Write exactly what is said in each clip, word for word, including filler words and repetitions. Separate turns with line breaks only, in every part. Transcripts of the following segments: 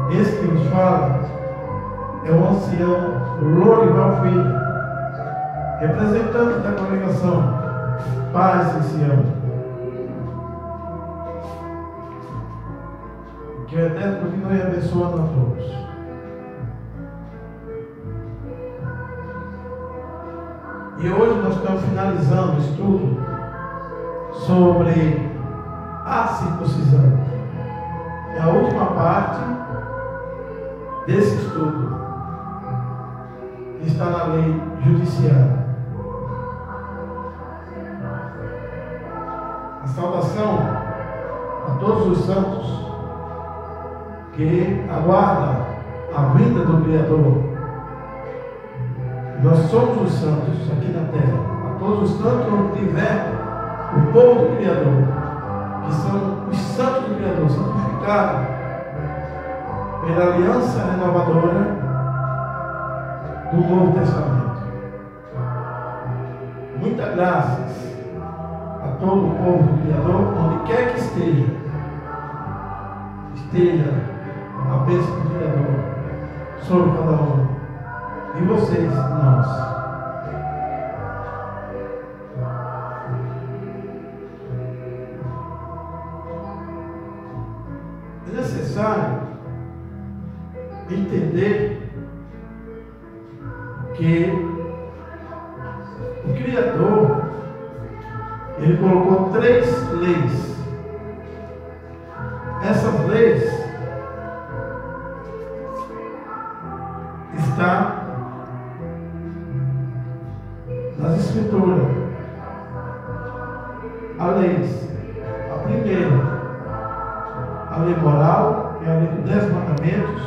Esse que nos fala é o ancião Lorival Filho, representante da congregação Paz em Sião. Que o Eterno continue abençoando a todos. E hoje nós estamos finalizando o estudo sobre a circuncisão. É a última parte desse estudo que está na lei judiciária. A saudação a todos os santos que aguardam a vinda do Criador. Nós somos os santos aqui na terra. A todos os santos onde tiver o povo do Criador, que são os santos do Criador, santificados pela aliança renovadora do Novo Testamento. Muitas graças a todo o povo do Criador, onde quer que esteja, esteja a bênção do Criador sobre cada um de vocês, nós. É necessário entender que o Criador, ele colocou três leis. Essas leis estão nas Escrituras. A lei, a primeira, a lei moral, que é a lei dos dez mandamentos.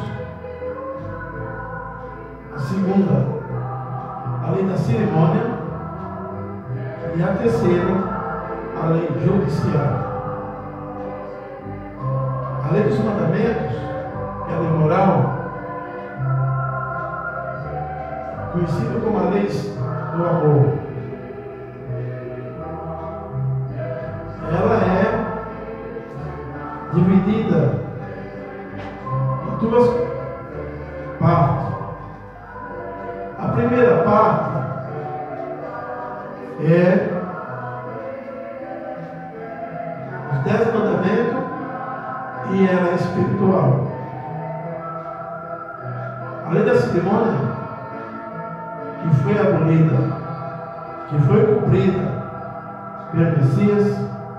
A segunda, a lei da cerimônia. E a terceira, a lei judiciária. A lei dos mandamentos, que é a lei moral, conhecida como a lei do amor. Ela é dividida em duas partes. A primeira parte é os dez mandamentos e ela é espiritual. A lei da cerimônia, que foi abolida, que foi cumprida pelo Messias,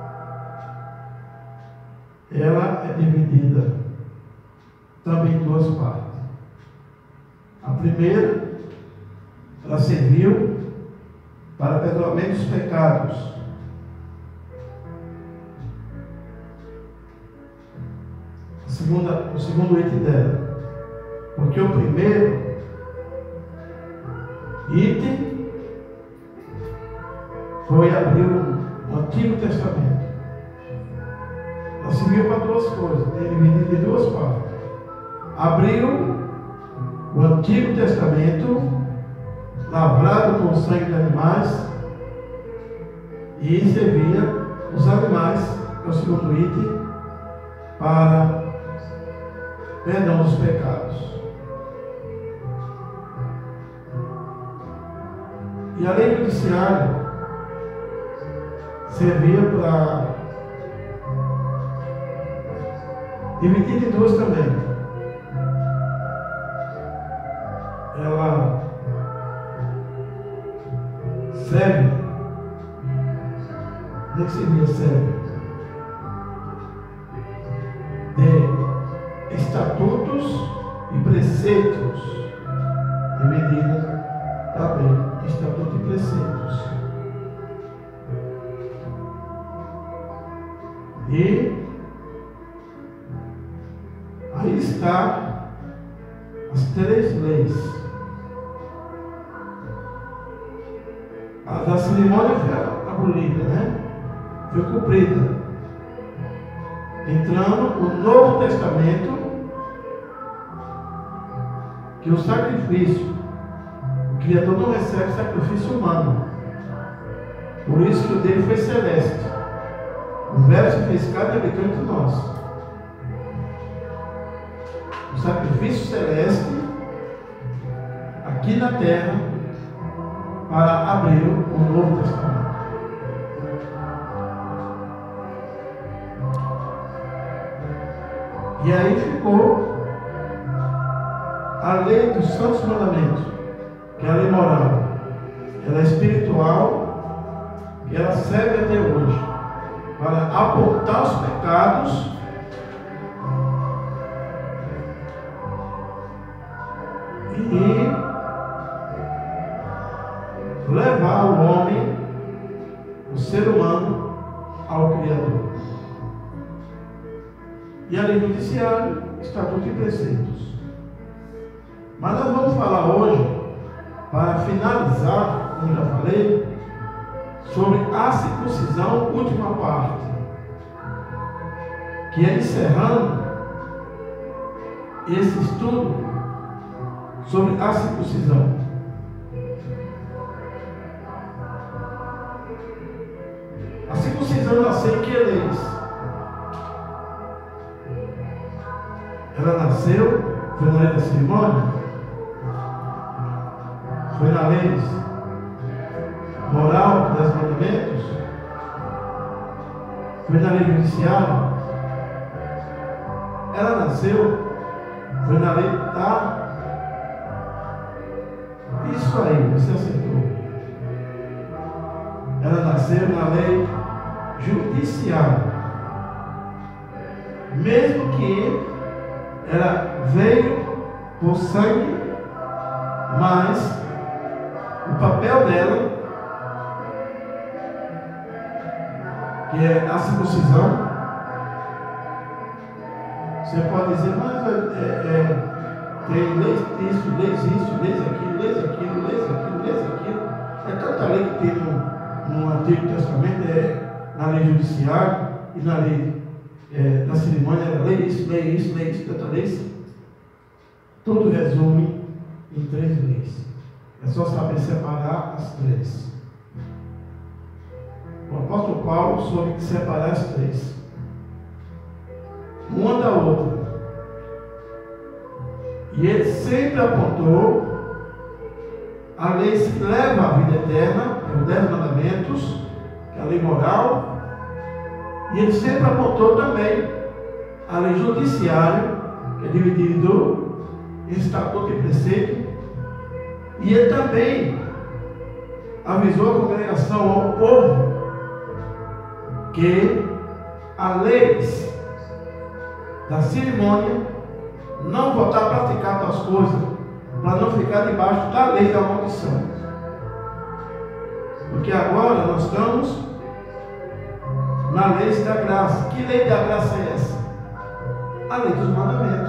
ela é dividida também em duas partes. A primeira, ela serviu para perdoamento dos pecados. A segunda, o segundo item dela, porque o primeiro item foi abrir o Antigo Testamento. Ela serviu para duas coisas, tem dividido em duas partes. Abriu o Antigo Testamento, lavrado com o sangue de animais, e servia os animais, que é o segundo item, para perdão dos pecados. E a lei judiciária servia para dividir em duas também. Ela serve, nem que seria serve, de estatutos e preceitos, dividida também, estatutos e preceitos. E aí está as três leis. A da cerimônia foi abolida, né? Foi cumprida. Entrando o Novo Testamento, que o sacrifício, o Criador não recebe sacrifício humano. Por isso que o dele foi celeste. O verbo se fez carne e habitou entre nós. O sacrifício sacrifício celeste aqui na terra para abrir o Novo Testamento. E aí ficou a lei dos santos mandamentos, que é a lei moral. Ela é espiritual e ela serve até hoje para apontar os pecados e levar o homem, o ser humano, ao Criador. E a lei judiciária, estatuto e preceitos. Mas nós vamos falar hoje, para finalizar, como já falei, sobre a circuncisão, última parte, que é encerrando esse estudo sobre a circuncisão. A circuncisão nasceu em que leis? Ela nasceu, foi na lei da cerimônia? Foi na lei moral dos mandamentos? Foi na lei judiciária? Ela nasceu, foi na lei da... Isso aí, você acertou. Ela nasceu na lei judiciária. Mesmo que ela veio por sangue, mas o papel dela, que é a circuncisão, você pode dizer, mas é, é, tem leis isso, leis isso, leis aquilo, leis aquilo, leis aquilo, leis aquilo. É tanta lei que tem no, no Antigo Testamento, é na lei judiciária e na lei É, na cerimônia era lei isso, lei isso, lei isso, tanta leis. Tudo resume em três leis. É só saber separar as três. O apóstolo Paulo soube separar as três, uma da outra. E ele sempre apontou a lei que leva à vida eterna, é os dez mandamentos, que é a lei moral. E ele sempre apontou também a lei judiciária, que é dividido em estatuto e preceito. E ele também avisou a congregação, ao povo, que a lei da cerimônia não voltar a praticar tais coisas, para não ficar debaixo da lei da maldição. Porque agora nós estamos na lei da graça. Que lei da graça é essa? A lei dos mandamentos.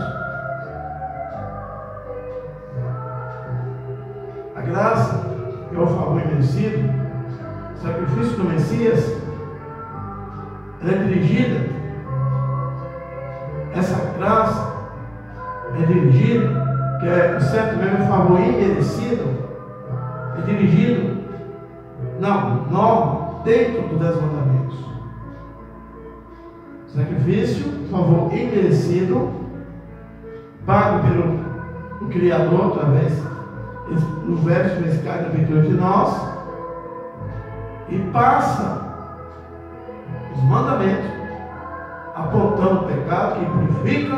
A graça, que é o favor imerecido, o sacrifício do Messias, ela é dirigida, essa graça é dirigida, que é o certo mesmo favor imerecido, é dirigido na norma dentro dos dez mandamentos. Sacrifício, favor imerecido, pago pelo o Criador, através do verso que cai na aventura de nós, e passa os mandamentos, apontando o pecado que purifica,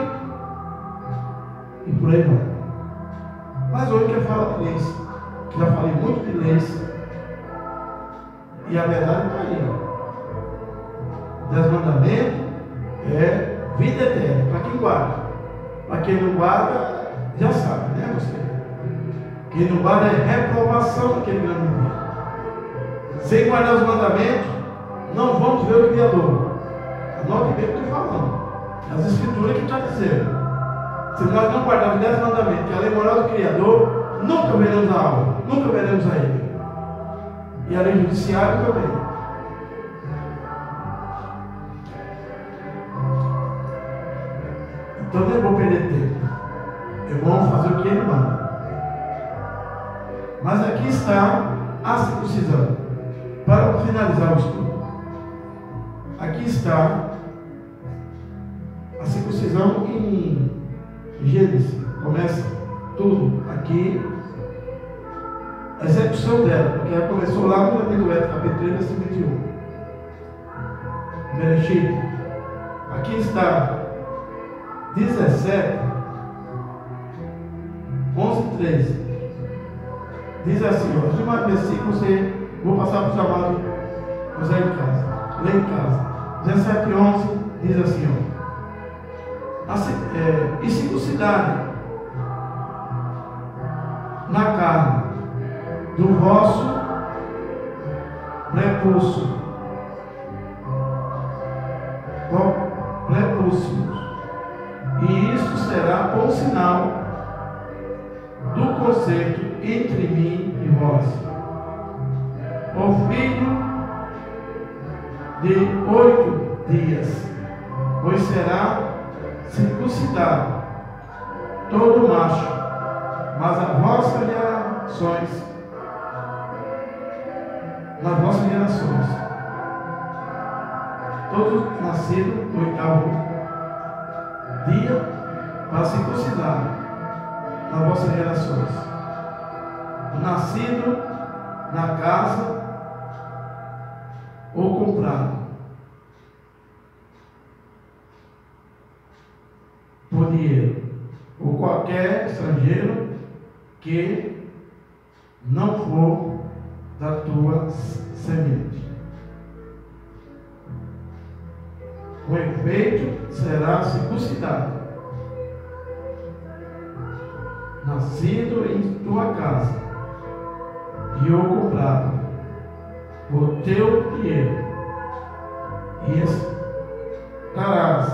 e por aí vai. Mas hoje eu quero falar de leis, que já falei muito de leis, e a verdade está aí. Dez mandamentos é vida eterna, para quem guarda. Para quem não guarda, já sabe, né você? Quem não guarda é reprovação daquele grande dia. Sem guardar os mandamentos, não vamos ver o Criador. Anote bem o que eu estou falando. As escrituras que está dizendo. Se nós não guardarmos dez mandamentos, que é a lei moral do Criador, nunca veremos a alma, nunca veremos a Ele. E a lei judiciária também. Então não é bom perder tempo. É bom fazer o que Ele manda. Mas aqui está a circuncisão. Para finalizar o estudo, aqui está a circuncisão em Gênesis, começa tudo aqui, a execução dela, porque ela começou lá no Aleluia, capítulo três, versículo vinte e um. Bereshit. Aqui está dezessete, onze, treze. Diz assim, ó, de mais versículo, você, vou passar para os amados José em casa, lê em casa. dezessete, onze, diz assim, ó, assim, é, e circuncidade na carne do vosso prepúcio, prepúcio, e isto será por sinal do concerto entre mim e vós. O filho de oito dias, pois será circuncidado todo macho, mas as vossas gerações, nas vossas gerações, todo nascido no oitavo dia, para circuncidar nas vossas gerações, nascido na casa ou comprado por dinheiro, ou qualquer estrangeiro que não for da tua semente. Com efeito será circuncidado, nascido em tua casa e ou comprado por teu dinheiro, e estarás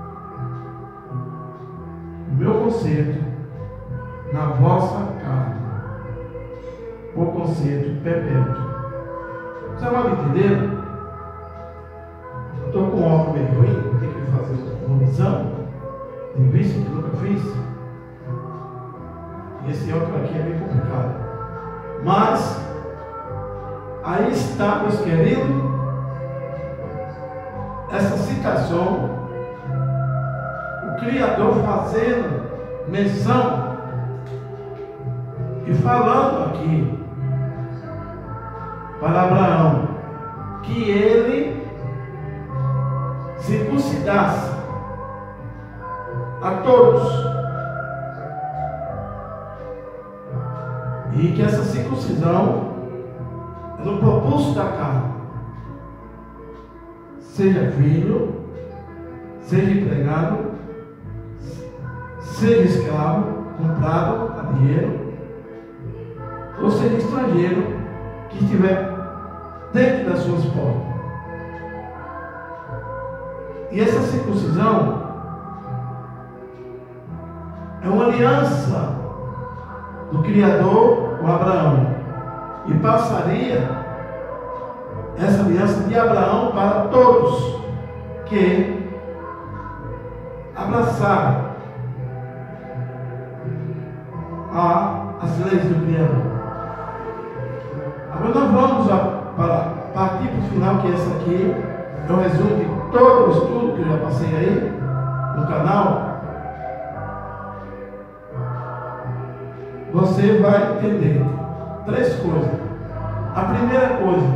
o meu concerto na vossa carne, o concerto perpétuo. Você vai me entender? Eu estou com um óculos meio ruim, vou ter que fazer uma visão de vista que nunca fiz. E esse óculos aqui é bem complicado. Mas aí está, meus queridos, essa citação, o Criador fazendo menção e falando aqui para Abraão que ele circuncidasse a todos, e que essa circuncisão é no propulso da carne, seja filho, seja empregado, seja escravo, comprado a dinheiro, ou seja estrangeiro que estiver dentro das suas portas. E essa circuncisão é uma aliança do Criador com Abraão, e passaria essa aliança de Abraão para todos que abraçaram as leis do Criador. Agora nós vamos a, para partir para o final, que esse aqui é o resumo de todo o estudo que eu já passei aí no canal. Você vai entender três coisas. A primeira coisa,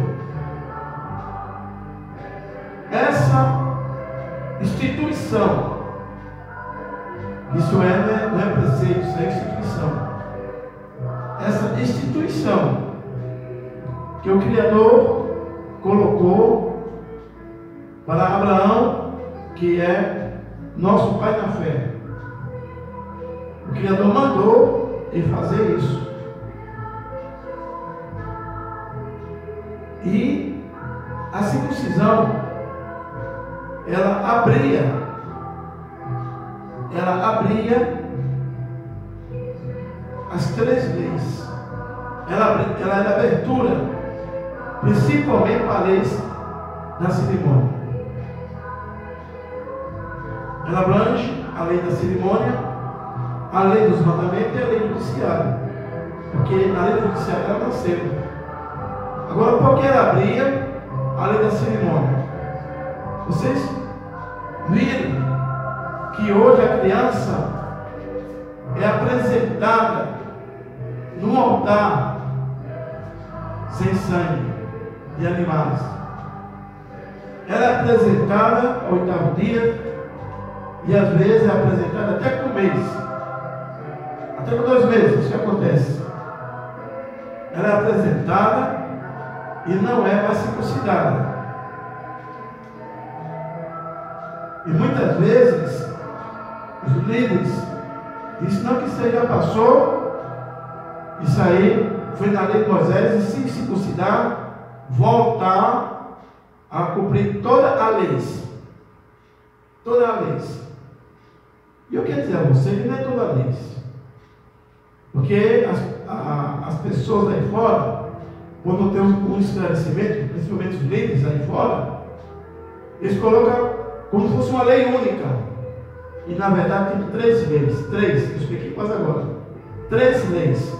essa instituição, isso é, não é, não é preceito, isso é instituição. Essa instituição que o Criador colocou para Abraão, que é nosso pai na fé. O Criador mandou ele fazer isso. E a circuncisão, ela abria, ela abria as três leis. Ela, ela era abertura, principalmente para a lei da cerimônia. Ela abrange a lei da cerimônia, a lei dos mandamentos e a lei judiciária, porque na lei judiciária ela nasceu. Agora, por que ela abria a lei da cerimônia? Vocês viram que hoje a criança é apresentada num altar sem sangue de animais. Ela é apresentada ao oitavo dia e às vezes é apresentada até com um mês, até com dois meses. Isso que acontece. Ela é apresentada e não é mais circuncidada. E muitas vezes os líderes dizem não, que isso aí já passou, isso aí foi na lei de Moisés, e se circuncidar, voltar a cumprir toda a lei. Toda a lei. E eu quero dizer a você que não é toda a lei. Porque as, a, as pessoas aí fora, quando tem um, um esclarecimento, principalmente os líderes aí fora, eles colocam como se fosse uma lei única. E na verdade tem três leis. Três, eu expliquei quase agora. Três leis.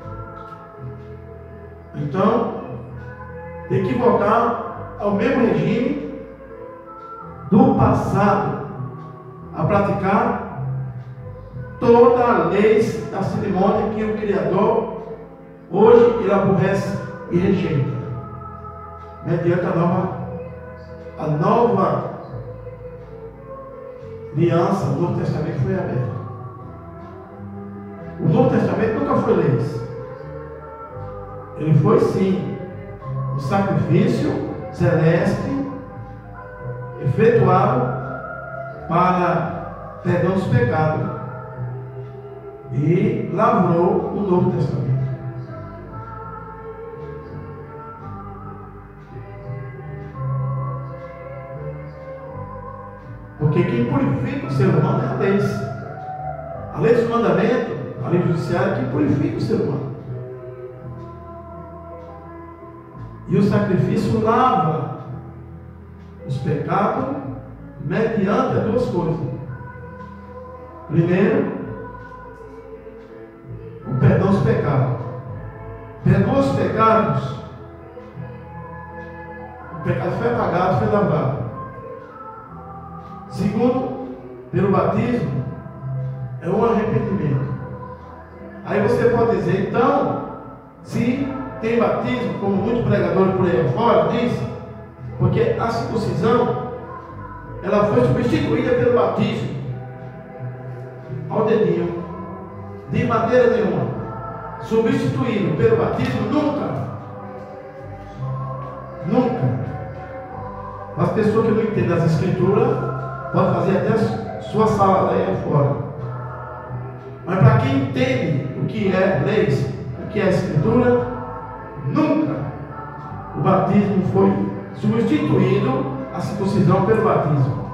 Então, tem que voltar ao mesmo regime do passado, a praticar toda a lei da cerimônia que o Criador hoje ele aborrece e rejeita, mediante a nova, a nova aliança. O Novo Testamento foi aberto. O Novo Testamento nunca foi lei. Ele foi sim um sacrifício celeste efetuado para perdão dos pecados, e lavrou o Novo Testamento. Porque quem purifica o ser humano é a lei. A lei dos mandamentos, a lei judiciária, é quem purifica o ser humano. E o sacrifício lava os pecados mediante as duas coisas. Primeiro, o perdão dos pecados. Perdoa os pecados. O pecado foi apagado, foi lavado. Segundo, pelo batismo, é um arrependimento. Aí você pode dizer, então, se tem batismo, como muitos pregadores por aí fora diz, porque a circuncisão ela foi substituída pelo batismo ao dedinho. De maneira nenhuma. Substituído pelo batismo, nunca. Nunca. As pessoas que não entendem as escrituras podem fazer até sua salada aí fora. Mas para quem entende o que é leis, o que é escritura, nunca o batismo foi substituído, a circuncisão, pelo batismo.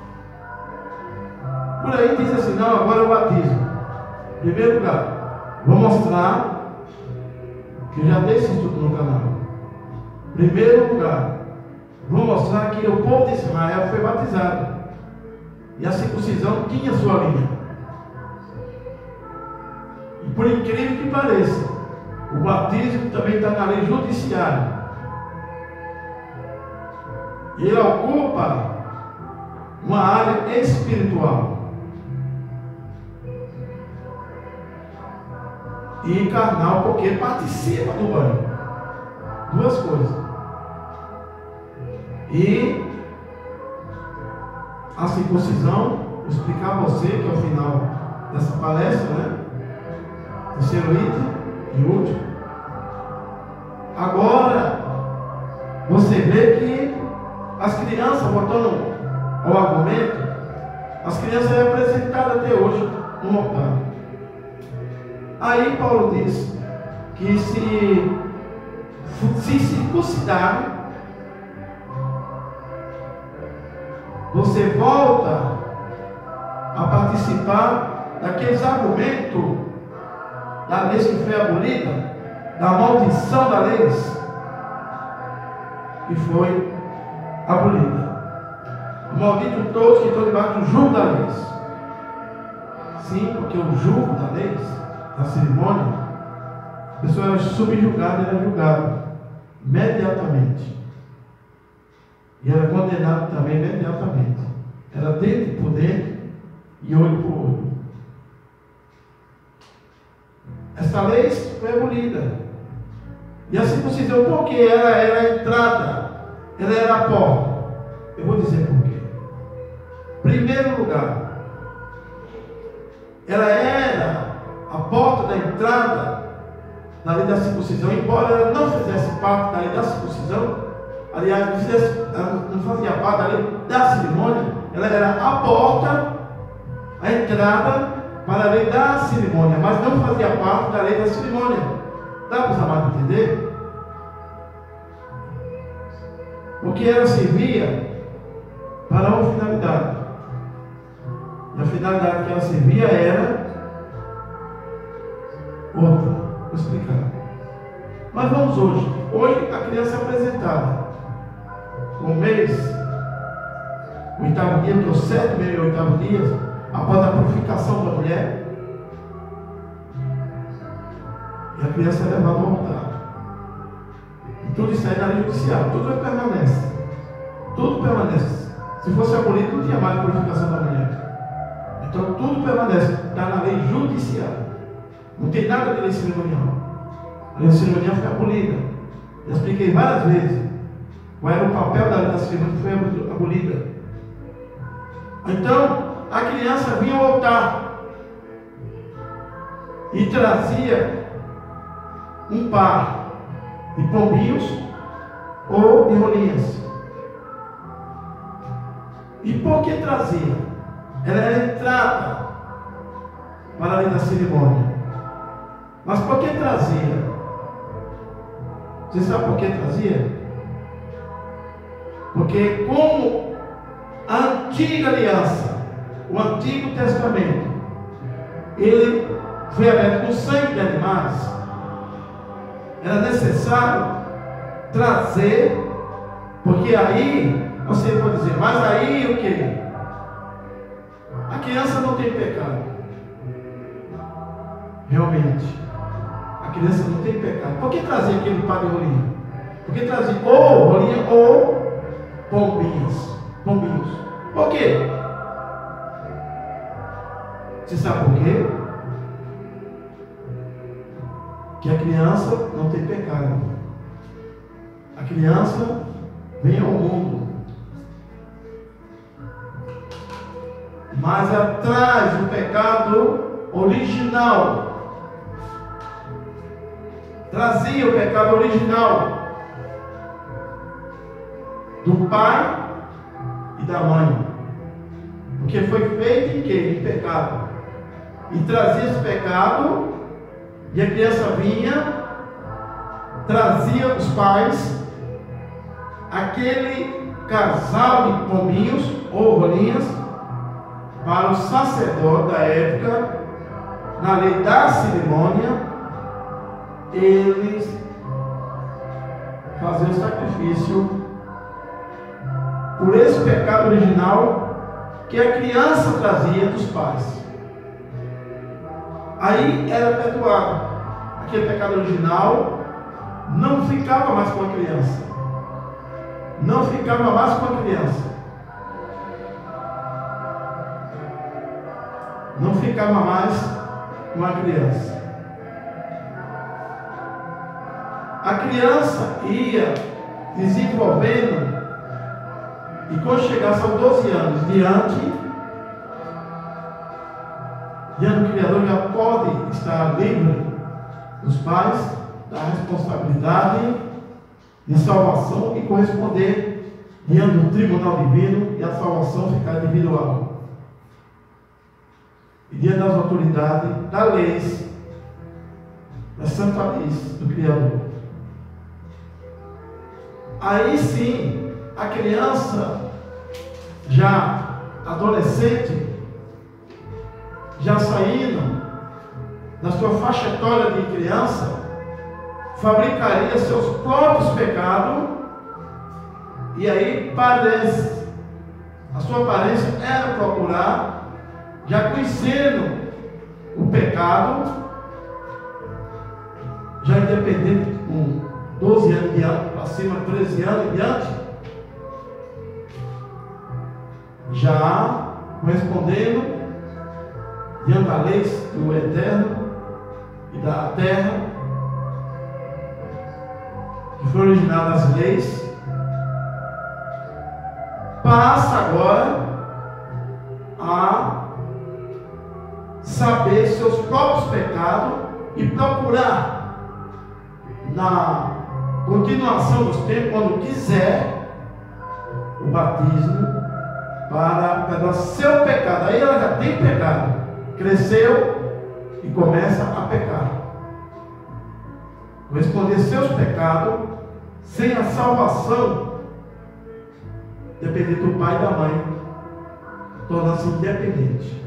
Por aí diz assim, não, agora é o batismo. Em primeiro lugar, vou mostrar que eu já dei esse estudo no canal. Em primeiro lugar, vou mostrar que o povo de Israel foi batizado e a circuncisão tinha sua linha. E por incrível que pareça, o batismo também está na lei judiciária. E ele ocupa uma área espiritual e carnal, porque participa do banho. Duas coisas. E a circuncisão, vou explicar a você que é o final dessa palestra, né? Terceiro item e último. Agora você vê que as crianças, voltando ao argumento, as crianças é apresentadas até hoje no altar. Aí Paulo diz que se se circuncidar, você volta a participar daqueles argumentos da lei que foi abolida, da maldição da lei que foi abolida. Maldito todos que estão debaixo do jugo da lei. Sim, porque o jugo da lei, da cerimônia, a pessoa era subjugada e era julgada imediatamente. E era condenado também imediatamente. Era dente por dente e olho por olho. essa lei foi abolida. E a circuncisão, porque ela era a entrada, ela era a porta. Eu vou dizer por quê. Primeiro lugar, ela era a porta da entrada na lei da circuncisão, embora ela não fizesse parte da lei da circuncisão, aliás, não, fizesse, ela não fazia parte da lei da cerimônia, ela era a porta, a entrada para a lei da cerimônia, mas não fazia parte da lei da cerimônia. Dá para os amados entender? Porque ela servia para uma finalidade. E a finalidade que ela servia era outra. Vou explicar. Mas vamos hoje. Hoje a criança é apresentada com o mês, o oitavo dia, que é o sétimo e o oitavo dia, após a purificação da mulher. E a criança é levada ao altar. E tudo isso aí na lei judicial. Tudo permanece. Tudo permanece. Se fosse abolido, não tinha mais purificação da mulher. Então tudo permanece. Está na lei judicial. Não tem nada de lei cerimonial. A lei cerimonial foi abolida. Eu expliquei várias vezes qual era o papel da lei da cerimônia que foi abolida. Então, a criança vinha ao altar e trazia um par de pombinhos ou de rolinhas. E por que trazia? Ela era entrada para a lei da cerimônia. Mas por que trazia? Você sabe por que trazia? Porque como a antiga aliança, o Antigo Testamento, ele foi aberto com sangue de animais, era necessário trazer, porque aí, você pode dizer, mas aí o que? A criança não tem pecado. Realmente, a criança não tem pecado. Por que trazer aquele par de rolinha? Porque trazia ou rolinha ou pombinhos. Pombinhos. Por quê? Você sabe por quê? Que a criança não tem pecado. A criança vem ao mundo, mas atrás do pecado original. Trazia o pecado original do pai e da mãe, porque foi feito em que? Em pecado. E trazia esse pecado, e a criança vinha, trazia os pais, aquele casal de pombinhos ou rolinhas, para o sacerdote da época, na lei da cerimônia, eles faziam o sacrifício por esse pecado original que a criança trazia dos pais. Aí era perdoado. Aquele pecado original não ficava mais com a criança. Não ficava mais com a criança. Não ficava mais com a criança. A criança ia desenvolvendo, e quando chegasse aos doze anos diante, diante do Criador, já pode estar livre dos pais da responsabilidade de salvação e corresponder diante do tribunal divino, e a salvação ficar individual. E diante das autoridades da lei, da santa lei do Criador. Aí sim, a criança, já adolescente, já saindo da sua faixa etária de criança, fabricaria seus próprios pecados, e aí parece, a sua aparência era procurar, já conhecendo o pecado, já independente, com doze anos diante, para cima, treze anos diante, já correspondendo diante da lei do Eterno, e da terra, que foi originado das leis, passa agora a saber seus próprios pecados e procurar, na continuação dos tempos, quando quiser, o batismo para perdoar seu pecado. Aí ela já tem pecado, cresceu e começa a pecar, responder seus pecados, sem a salvação, depender do pai e da mãe, torna-se independente.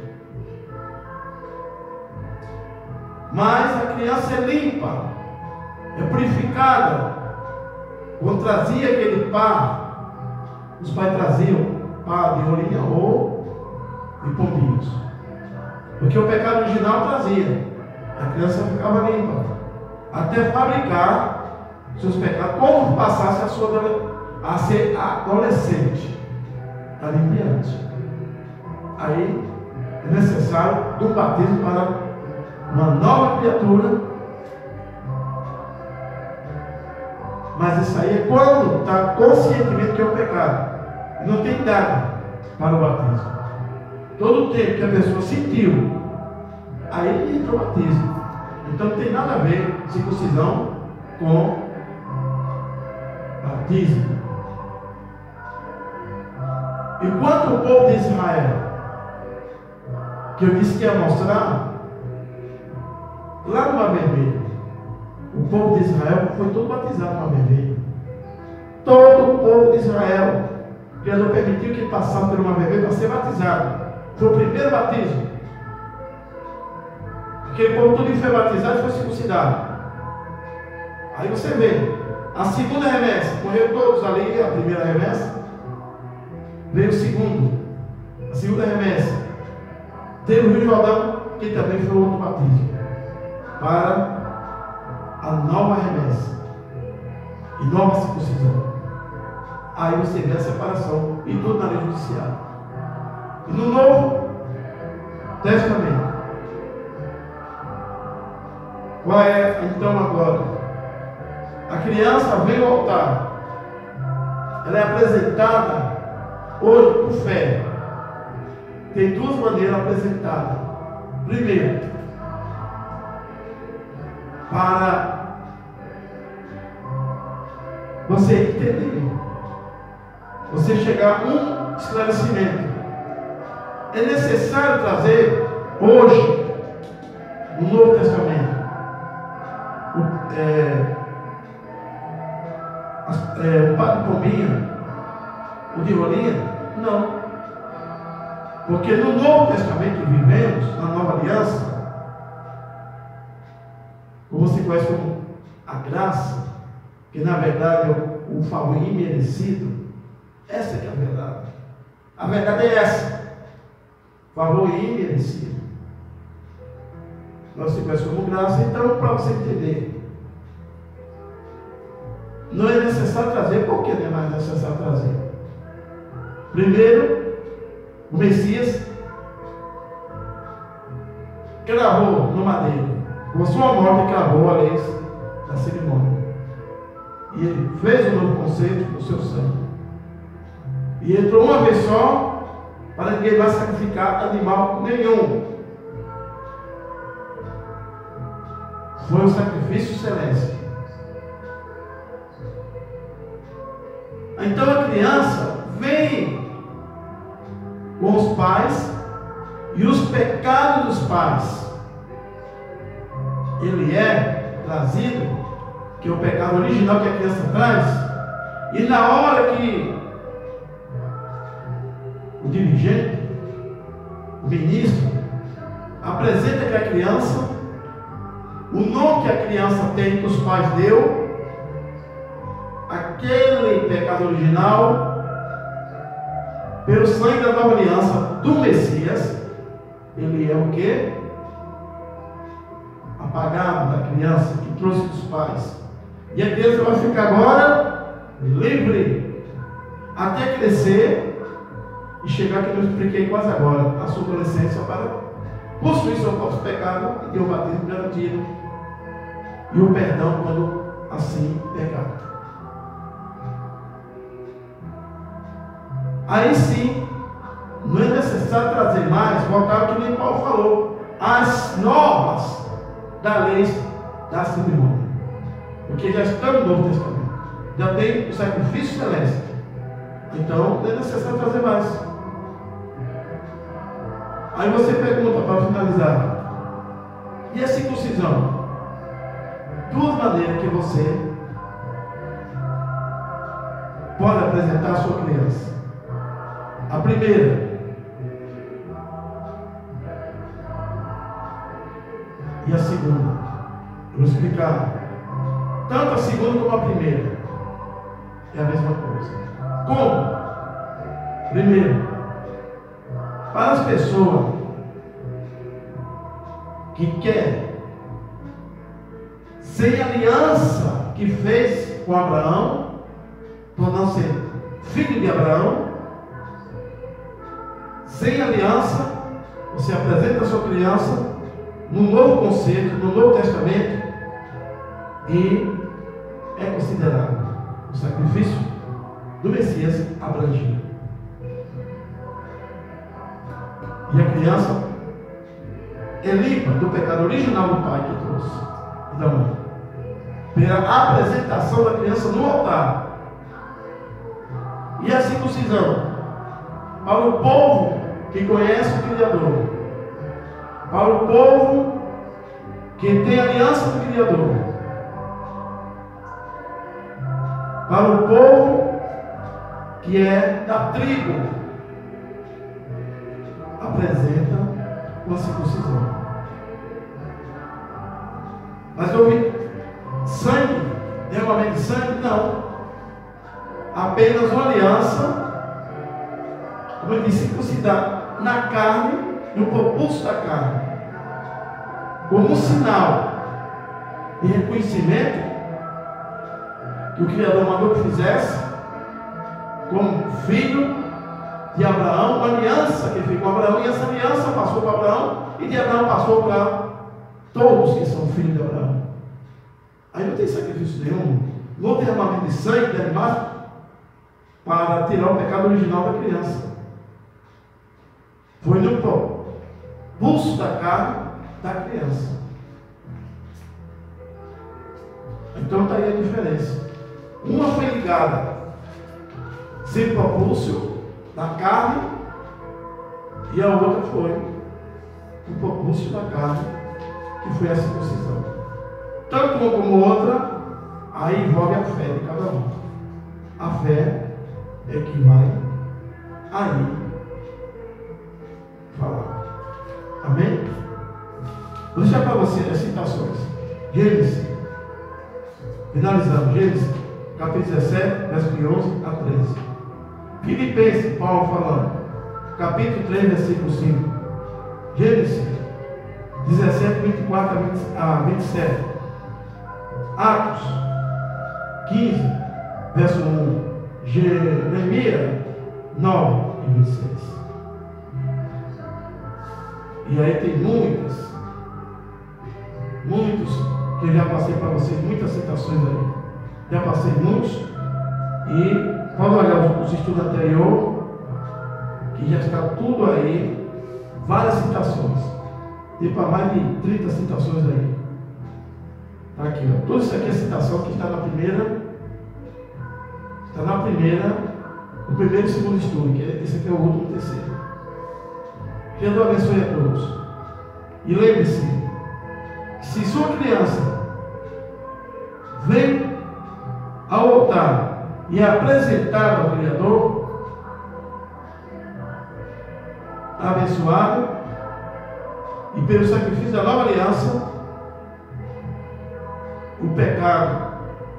Mas a criança é limpa, é purificada. Quando trazia aquele pá, os pais traziam pá de rolinha ou de pombinhos, porque o pecado original trazia, a criança ficava limpa, até fabricar seus pecados, como passasse a sua a ser adolescente, dali em diante. Aí é necessário do batismo para uma nova criatura. Mas isso aí é quando está conscientemente que é o pecado, e não tem idade para o batismo. Todo o tempo que a pessoa sentiu, aí entra o batismo. Então não tem nada a ver circuncisão com batismo. Enquanto o povo de Israel, que eu disse que ia mostrar, lá no Mar Vermelho, o povo de Israel foi todo batizado no Mar Vermelho. Todo o povo de Israel, Deus não permitiu que passasse pelo Mar Vermelho para ser batizado. Foi o primeiro batismo. Aquele povo todo foi batizado e foi circuncidado. Aí você vê, a segunda remessa, morreu todos ali, a primeira remessa. Veio o segundo, a segunda remessa. Teve o Rio Jordão, que também foi outro batismo, para a nova remessa e nova circuncisão. Aí você vê a separação e tudo na lei judiciária. E no Novo Testamento, qual é então agora? A criança vem ao altar, ela é apresentada hoje por fé. Tem duas maneiras apresentadas. Primeiro, para você entender, você chegar a um esclarecimento. É necessário trazer hoje, no Novo Testamento, o, é, é, o padre Pombinha, o de rolinha? Não. Porque no Novo Testamento que vivemos, na Nova Aliança, como você conhece como a graça, que na verdade é o, o favor imerecido, essa que é a verdade. A verdade é essa, favor imerecido. Nós se conhece como graça, então para você entender, não é necessário trazer. Por que não é mais necessário trazer? Primeiro, o Messias cravou no madeiro, com sua morte cravou a lei da cerimônia, e ele fez um novo conceito com o seu sangue, e entrou uma vez só, para ninguém mais sacrificar animal nenhum. Foi um sacrifício celeste. Então a criança vem com os pais e os pecados dos pais. Ele é trazido, que é o pecado original que a criança traz, e na hora que o dirigente, o ministro, apresenta que a criança, o nome que a criança tem, que os pais deu, aquele pecado original, pelo sangue da nova aliança do Messias, ele é o que? Apagado da criança que trouxe dos pais. E a criança vai ficar agora livre, até crescer e chegar, que eu expliquei quase agora, a sua adolescência, para possuir seu próprio pecado e ter o batismo garantido e o perdão quando assim pecar. Aí sim, não é necessário trazer mais, voltar ao que nem Paulo falou, as normas da lei da cerimônia, porque já está no Novo Testamento, já tem o sacrifício celeste, então não é necessário trazer mais. Aí você pergunta, para finalizar, e a circuncisão? Duas maneiras que você pode apresentar a sua criança. A primeira, e a segunda. Eu vou explicar. Tanto a segunda como a primeira é a mesma coisa. Como? Primeiro, para as pessoas que querem, sem aliança que fez com Abraão, por não ser filho de Abraão, sem aliança, você apresenta a sua criança no novo conceito, no Novo Testamento, e é considerado o sacrifício do Messias abrangido. E a criança é limpa do pecado original do pai que trouxe e da mãe, pela apresentação da criança no altar. E a circuncisão para o povo que conhece o Criador, para o povo que tem aliança do Criador, para o povo que é da tribo, apresenta uma circuncisão. Mas houve sangue, derramamento de sangue? Não. Apenas uma aliança, como eu disse, circuncidar na carne, no propulso da carne, como um sinal de reconhecimento que o Criador mandou que fizesse, como filho de Abraão, uma aliança que ele fez com Abraão, e essa aliança passou para Abraão, e de Abraão passou para todos que são filhos de Abraão. Aí não tem sacrifício nenhum, não tem derramamento de sangue de animais para tirar o pecado original da criança. Foi no pulso da carne da criança. Então está aí a diferença. Uma foi ligada sem propulso da carne, e a outra foi o propulso da carne, que foi a circuncisão. Tanto uma como outra, aí envolve a fé de cada um. A fé é que vai aí falar. Amém? Vou deixar para você as citações. Gênesis, finalizando, Gênesis capítulo dezessete, versículo onze a treze. Filipenses, Paulo falando, capítulo três, versículo cinco. Gênesis dezessete, vinte e quatro a vinte e sete. Atos quinze, verso um. Jeremias nove e vinte e seis. E aí tem muitas, muitos que eu já passei para vocês, muitas citações aí. Já passei muitos, e pode olhar os estudos anteriores, que já está tudo aí, várias citações. Tem para mais de trinta citações aí. Está aqui, ó. Tudo isso aqui é citação que está na primeira, está na primeira, no primeiro e segundo estudo, que é, esse aqui é o último, terceiro. Que Deus abençoe a todos. E lembre-se, se sua criança vem ao altar e é apresentada ao Criador, abençoado, e pelo sacrifício da nova aliança, o pecado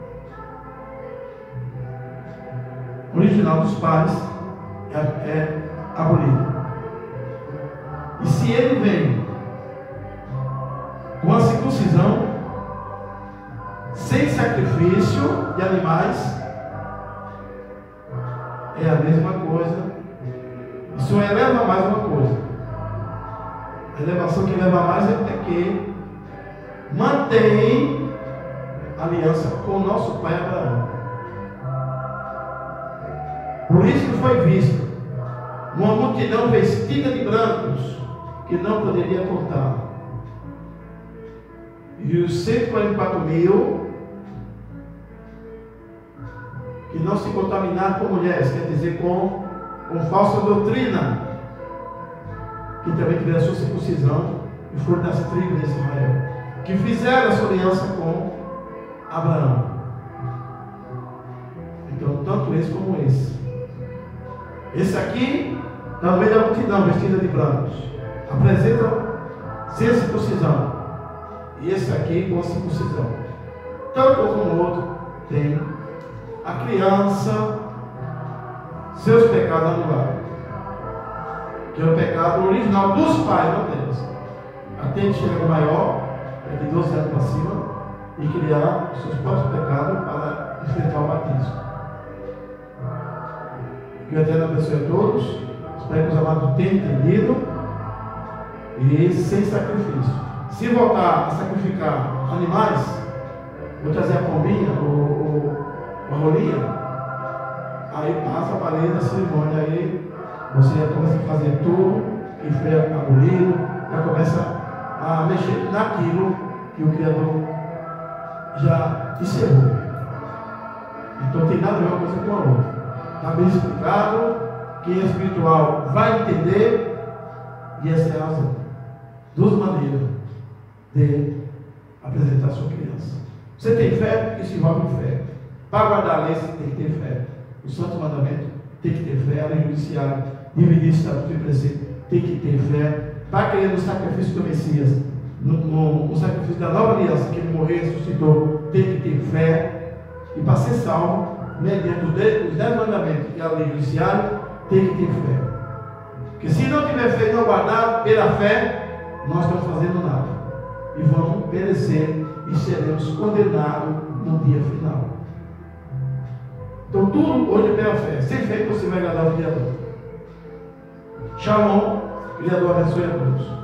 original dos pais é, é abolido. E se ele vem com a circuncisão, sem sacrifício de animais, é a mesma coisa. Isso eleva mais uma coisa. A elevação que eleva mais é que mantém aliança com o nosso pai Abraão. Por isso que foi visto uma multidão vestida de brancos que não poderia contar. E os cento e quarenta e quatro mil que não se contaminaram com mulheres, quer dizer, com, com falsa doutrina, que também tiveram a sua circuncisão e foram dessa tribo de Israel, que fizeram a sua aliança com Abraão. Então, tanto esse como esse. Esse aqui está no meio da multidão, vestida de brancos, apresenta sem circuncisão. E esse aqui com circuncisão. Tanto como o outro tem a criança, seus pecados anulados, que é o pecado original dos pais, não deles. Até ele chegar maior, é de doze anos para cima, e criar os seus próprios pecados para enfrentar o batismo. Que o Eterno abençoe a todos. Espero que os amados tenham entendido. E sem sacrifício. Se voltar a sacrificar animais, vou trazer a pombinha ou a rolinha, aí passa a parede da cerimônia, aí você já começa a fazer tudo que foi abolido, já começa a mexer naquilo que o Criador já encerrou. Então tem nada a ver uma coisa com a outra. Está bem explicado, quem é espiritual vai entender, e essa é a razão. Duas maneiras de apresentar a sua criança. Você tem fé? Isso envolve fé. Para guardar a lei, você tem que ter fé. O santo mandamento tem que ter fé. A lei judiciária, dividir estatuto e preceito, tem que ter fé. Para crer no sacrifício do Messias, no, no, no sacrifício da nova aliança, que ele morreu e ressuscitou, tem que ter fé. E para ser salvo, mediante os dez mandamentos e a lei judiciária, tem que ter fé. Porque se não tiver fé e não guardar pela fé, nós estamos fazendo nada. E vamos perecer e seremos condenados no dia final. Então tudo hoje é pela fé. Sem fé você vai agradar o Criador. Shalom. Criador abençoe a todos.